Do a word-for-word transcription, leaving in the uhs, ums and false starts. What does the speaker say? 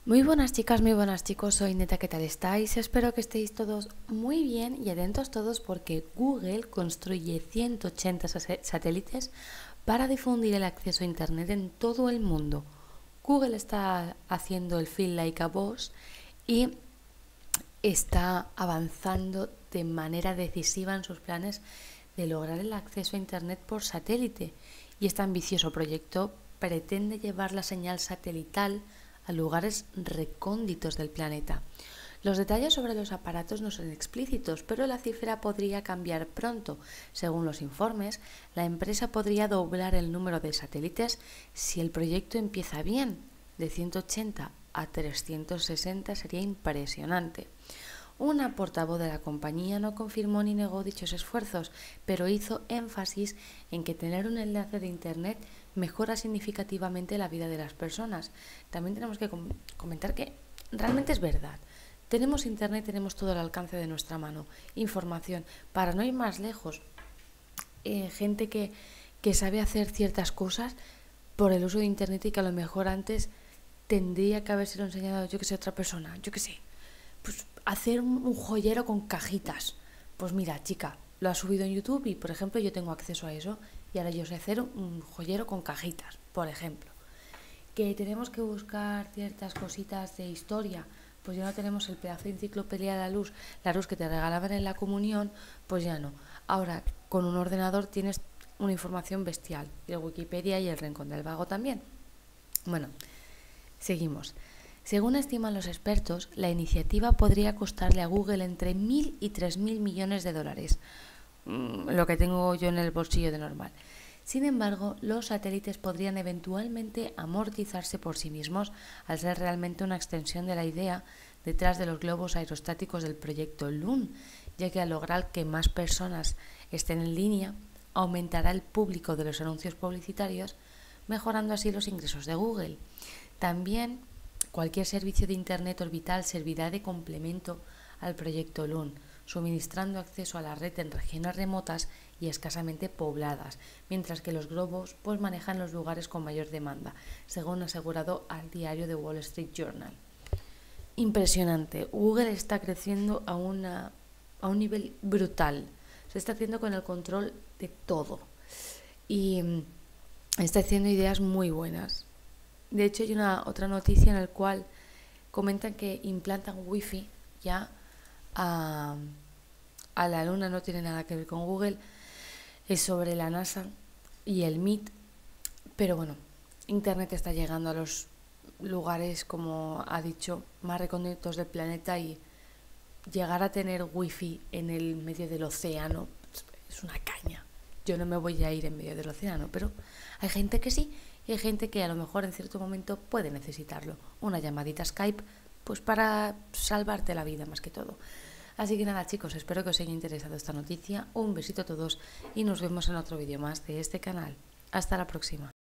Muy buenas chicas, muy buenas chicos, soy Neta, ¿qué tal estáis? Espero que estéis todos muy bien y atentos todos porque Google construye ciento ochenta satélites para difundir el acceso a Internet en todo el mundo. Google está haciendo el Feel Like a Boss y está avanzando de manera decisiva en sus planes de lograr el acceso a Internet por satélite. Y este ambicioso proyecto pretende llevar la señal satelital a lugares recónditos del planeta. Los detalles sobre los aparatos no son explícitos, pero la cifra podría cambiar pronto. Según los informes, la empresa podría doblar el número de satélites si el proyecto empieza bien. De ciento ochenta a trescientos sesenta sería impresionante. Una portavoz de la compañía no confirmó ni negó dichos esfuerzos, pero hizo énfasis en que tener un enlace de Internet mejora significativamente la vida de las personas. También tenemos que comentar que realmente es verdad. Tenemos Internet, tenemos todo al alcance de nuestra mano. Información. Para no ir más lejos, eh, gente que, que sabe hacer ciertas cosas por el uso de Internet y que a lo mejor antes tendría que haberse enseñado, yo que sé, otra persona, yo que sé. Pues hacer un joyero con cajitas. Pues mira, chica, lo ha subido en YouTube y, por ejemplo, yo tengo acceso a eso y ahora yo sé hacer un joyero con cajitas, por ejemplo. Que tenemos que buscar ciertas cositas de historia, pues ya no tenemos el pedazo de enciclopedia de la luz, la luz que te regalaban en la comunión, pues ya no. Ahora, con un ordenador tienes una información bestial, y el Wikipedia y el Rincón del Vago también. Bueno, seguimos. Según estiman los expertos, la iniciativa podría costarle a Google entre mil y tres mil millones de dólares, lo que tengo yo en el bolsillo de normal. Sin embargo, los satélites podrían eventualmente amortizarse por sí mismos al ser realmente una extensión de la idea detrás de los globos aerostáticos del proyecto Loon, ya que al lograr que más personas estén en línea, aumentará el público de los anuncios publicitarios, mejorando así los ingresos de Google. También cualquier servicio de Internet orbital servirá de complemento al proyecto Loon, suministrando acceso a la red en regiones remotas y escasamente pobladas, mientras que los globos pues manejan los lugares con mayor demanda, según asegurado al diario The Wall Street Journal. Impresionante. Google está creciendo a, una, a un nivel brutal. Se está haciendo con el control de todo. Y está haciendo ideas muy buenas. De hecho, hay una otra noticia en la cual comentan que implantan wifi ya a, a la luna, no tiene nada que ver con Google, es sobre la NASA y el M I T, pero bueno, Internet está llegando a los lugares, como ha dicho, más recónditos del planeta, y llegar a tener wifi en el medio del océano es una caña. Yo no me voy a ir en medio del océano, pero hay gente que sí, y hay gente que a lo mejor en cierto momento puede necesitarlo. Una llamadita Skype, pues para salvarte la vida más que todo. Así que nada chicos, espero que os haya interesado esta noticia. Un besito a todos y nos vemos en otro vídeo más de este canal. Hasta la próxima.